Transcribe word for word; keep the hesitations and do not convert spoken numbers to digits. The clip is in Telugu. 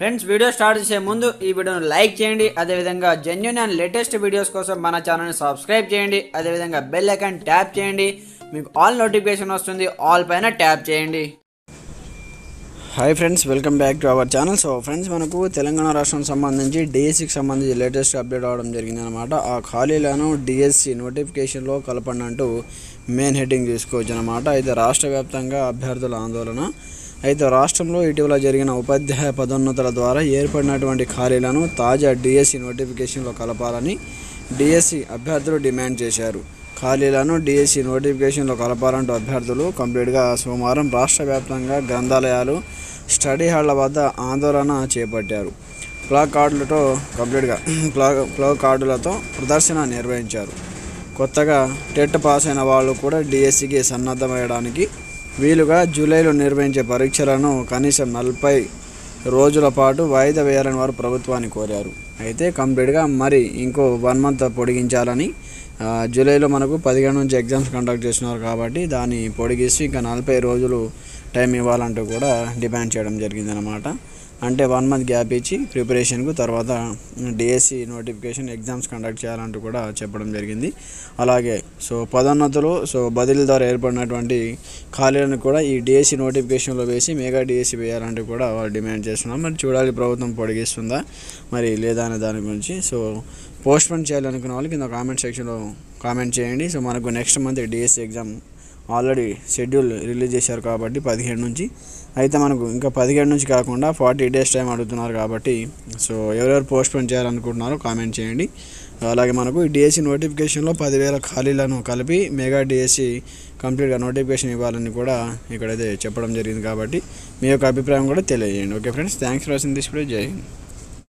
ఫ్రెండ్స్, వీడియో స్టార్ట్ చేసే ముందు ఈ వీడియోను లైక్ చేయండి. అదేవిధంగా జెన్యూన్ అండ్ లేటెస్ట్ వీడియోస్ కోసం మన ఛానల్ని సబ్స్క్రైబ్ చేయండి. అదేవిధంగా బెల్ ఐకాన్ ట్యాప్ చేయండి. మీకు ఆల్ నోటిఫికేషన్ వస్తుంది. ఆల్ పైన ట్యాప్ చేయండి. Hi friends, welcome back to our channel. So friends, మనకు తెలంగాణ రాష్ట్రానికి సంబంధించి డిఎస్సికి సంబంధించి లేటెస్ట్ అప్డేట్ అవడం జరిగింది అనమాట. ఆ ఖాళీలను డిఎస్సి నోటిఫికేషన్లో కలపండి అంటూ మెయిన్ హెడ్డింగ్ తీసుకోవచ్చు అనమాట. అయితే రాష్ట్ర వ్యాప్తంగా అభ్యర్థుల ఆందోళన. అయితే రాష్ట్రంలో ఇటీవల జరిగిన ఉపాధ్యాయ పదోన్నతుల ద్వారా ఏర్పడినటువంటి ఖాళీలను తాజా డిఎస్సి నోటిఫికేషన్లో కలపాలని డిఎస్సి అభ్యర్థులు డిమాండ్ చేశారు. ఖాళీలను డిఎస్సి నోటిఫికేషన్లో కలపాలంటూ అభ్యర్థులు కంప్లీట్గా సోమవారం రాష్ట్ర వ్యాప్తంగా గ్రంథాలయాలు, స్టడీ హాళ్ల వద్ద ఆందోళన చేపట్టారు. ప్లా కార్డులతో కంప్లీట్గా ప్లా ప్లా కార్డులతో ప్రదర్శన నిర్వహించారు. కొత్తగా టెట్ పాస్ అయిన వాళ్ళు కూడా డిఎస్సికి సన్నద్ధమయ్యడానికి వీలుగా జూలైలో నిర్వహించే పరీక్షలను కనీసం నలభై రోజుల పాటు వాయిదా వేయాలని వారు ప్రభుత్వాన్ని కోరారు. అయితే కంప్లీట్గా మరి ఇంకో వన్ మంత్ పొడిగించాలని, జూలైలో మనకు పదిహేను నుంచి ఎగ్జామ్స్ కండక్ట్ చేస్తున్నారు కాబట్టి దాన్ని పొడిగిస్తూ ఇంకా నలభై రోజులు టైం ఇవ్వాలంటూ కూడా డిమాండ్ చేయడం జరిగిందనమాట. అంటే వన్ మంత్ గ్యాప్ ఇచ్చి ప్రిపరేషన్కు తర్వాత డిఎస్సి నోటిఫికేషన్ ఎగ్జామ్స్ కండక్ట్ చేయాలంటూ కూడా చెప్పడం జరిగింది. అలాగే సో పదోన్నతులు, సో బదిలీ ద్వారా ఏర్పడినటువంటి ఖాళీలను కూడా ఈ డిఎస్సి నోటిఫికేషన్లో వేసి మెగా డిఎస్సి వేయాలంటూ కూడా వాళ్ళు డిమాండ్ చేస్తున్నాం. మరి చూడాలి ప్రభుత్వం పొడిగిస్తుందా మరి లేదా అనే దాని గురించి. సో పోస్ట్ పోన్ చేయాలనుకున్న వాళ్ళు కింద కామెంట్ సెక్షన్లో కామెంట్ చేయండి. సో మనకు next month DSC exam already schedule release చేశారు కాబట్టి పదిహేడు నుంచి. అయితే మనకు ఇంకా పదిహేడు నుంచి కాకుండా ఫార్టీ డేస్ టైం అడుగుతున్నారు కాబట్టి సో ఎవరెవరు పోస్ట్ పోన్ చేయాలనుకుంటున్నారో కామెంట్ చేయండి. అలాగే మనకు ఈ డిఎస్సి నోటిఫికేషన్లో పదివేల ఖాళీలను కలిపి మెగా డిఎస్సి కంప్లీట్గా నోటిఫికేషన్ ఇవ్వాలని కూడా ఇక్కడైతే చెప్పడం జరిగింది కాబట్టి మీ యొక్క అభిప్రాయం కూడా తెలియజేయండి. Okay friends, thanks for watching this video. Jai Hind.